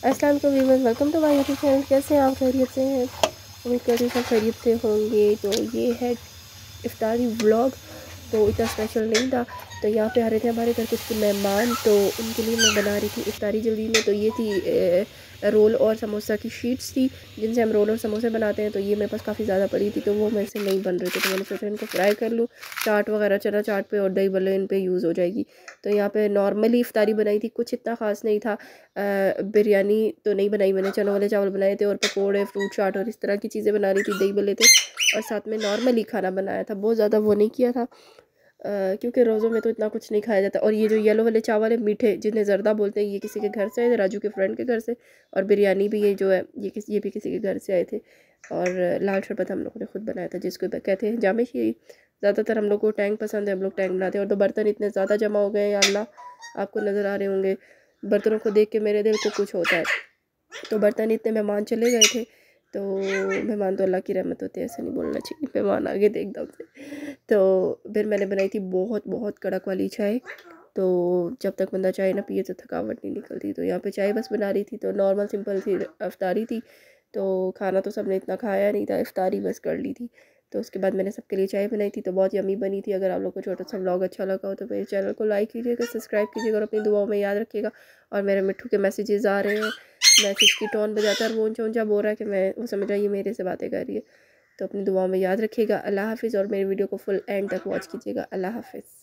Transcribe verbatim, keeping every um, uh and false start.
अस्सलाम वालेकुम viewers, welcome to my YouTube channel. कैसे हैं आप? खैरियत से हैं? उम्मीद करती हूँ सब खैरियत से होंगे। तो ये है इफ्तारी व्लॉग। तो इतना स्पेशल नहीं था। तो यहाँ पे आ रहे थे हमारे घर कुछ मेहमान, तो उनके लिए मैं बना रही थी इफ्तारी जल्दी में। तो ये थी ए, रोल और समोसा की शीट्स थी जिनसे हम रोल और समोसे बनाते हैं। तो ये मेरे पास काफ़ी ज़्यादा पड़ी थी, तो वो मेरे से नहीं बन रही थी, तो मैंने सोचा इनको फ्राई कर लूँ। चाट वगैरह, चना चाट पे और दही भल्ले इन पे यूज़ हो जाएगी। तो यहाँ पे नॉर्मली इफ्तारी बनाई थी, कुछ इतना ख़ास नहीं था। बिरयानी तो नहीं बनाई मैंने, चनों वाले चावल बनाए थे और पकोड़े, फ्रूट चाट और इस तरह की चीज़ें बना रही थी, दही भल्ले थे और साथ में नॉर्मली खाना बनाया था। बहुत ज़्यादा वो नहीं किया था, Uh, क्योंकि रोज़ों में तो इतना कुछ नहीं खाया जाता। और ये जो येलो वाले चावल है मीठे, जिन्हें जर्दा बोलते हैं, ये किसी के घर से आए थे, राजू के फ्रेंड के घर से। और बिरयानी भी ये जो है ये किस ये भी किसी के घर से आए थे। और लाल शरबत हम लोगों ने खुद बनाया था, जिसको कहते हैं जामे शीरी। ज़्यादातर हम लोग को टैंक पसंद है, हम लोग टैंक बनाते हैं। और तो बर्तन इतने ज़्यादा जमा हो गए हैं, या अल्लाह आपको नज़र आ रहे होंगे। बर्तनों को देख के मेरे दिल को कुछ होता है। तो बर्तन इतने, मेहमान चले गए थे। तो मेहमान तो अल्लाह की रहमत होती है, ऐसे नहीं बोलना चाहिए, मेहमान आ गए थे एकदम से। तो फिर मैंने बनाई थी बहुत बहुत कड़क वाली चाय। तो जब तक बंदा चाय ना पिए तो थकावट नहीं निकलती। तो यहाँ पे चाय बस बना रही थी, तो नॉर्मल सिंपल सी अफ्तारी थी। तो खाना तो सबने इतना खाया नहीं था, इफ्तारी बस कर ली थी। तो उसके बाद मैंने सबके लिए चाय बनाई थी, तो बहुत यमी बनी थी। अगर आप लोग को छोटा सा व्लॉग अच्छा लगा हो तो मेरे चैनल को लाइक कीजिएगा, सब्सक्राइब कीजिएगा और अपनी दुआओं में याद रखिएगा। और मेरे मिट्ठू के मैसेजेस आ रहे हैं, मैसेज की टोन बजाता है और वो ऊंचा ऊंचा बोल रहा है कि मैं वो समझ रहा है ये मेरे से बातें कर रही है। तो अपनी दुआओं में याद रखिएगा। अल्लाह हाफिज़। और मेरी वीडियो को फुल एंड तक वॉच कीजिएगा। अल्लाह हाफिज़।